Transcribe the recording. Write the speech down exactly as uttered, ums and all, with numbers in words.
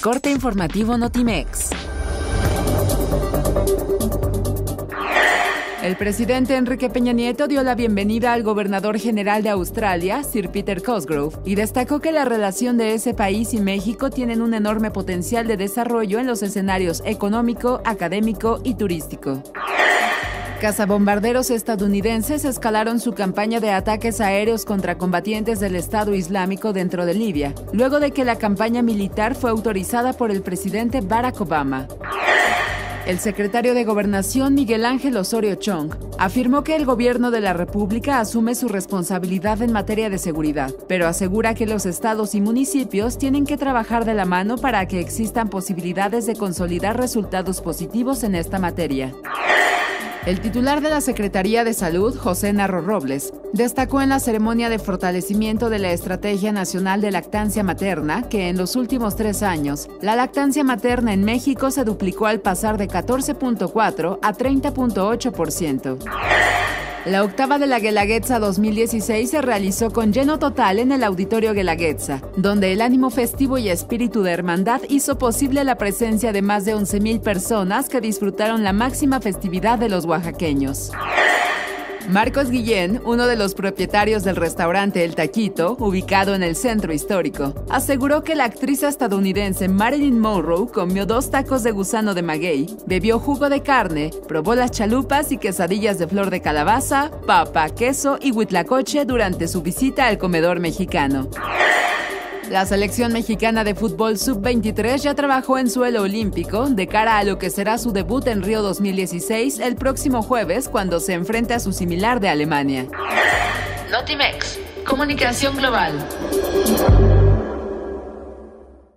corte informativo Notimex. El presidente Enrique Peña Nieto dio la bienvenida al gobernador general de Australia, Sir Peter Cosgrove, y destacó que la relación de ese país y México tienen un enorme potencial de desarrollo en los escenarios económico, académico y turístico. Cazabombarderos estadounidenses escalaron su campaña de ataques aéreos contra combatientes del Estado Islámico dentro de Libia, luego de que la campaña militar fue autorizada por el presidente Barack Obama. El secretario de Gobernación, Miguel Ángel Osorio Chong, afirmó que el gobierno de la República asume su responsabilidad en materia de seguridad, pero asegura que los estados y municipios tienen que trabajar de la mano para que existan posibilidades de consolidar resultados positivos en esta materia. El titular de la Secretaría de Salud, José Narro Robles, destacó en la ceremonia de fortalecimiento de la Estrategia Nacional de Lactancia Materna que en los últimos tres años, la lactancia materna en México se duplicó al pasar de catorce punto cuatro a treinta punto ocho por ciento. La octava de la Guelaguetza dos mil dieciséis se realizó con lleno total en el Auditorio Guelaguetza, donde el ánimo festivo y espíritu de hermandad hizo posible la presencia de más de once mil personas que disfrutaron la máxima festividad de los oaxaqueños. Marcos Guillén, uno de los propietarios del restaurante El Taquito, ubicado en el centro histórico, aseguró que la actriz estadounidense Marilyn Monroe comió dos tacos de gusano de maguey, bebió jugo de carne, probó las chalupas y quesadillas de flor de calabaza, papa, queso y huitlacoche durante su visita al comedor mexicano. La selección mexicana de fútbol sub veintitrés ya trabajó en suelo olímpico de cara a lo que será su debut en Río dos mil dieciséis el próximo jueves cuando se enfrente a su similar de Alemania. Notimex, comunicación global.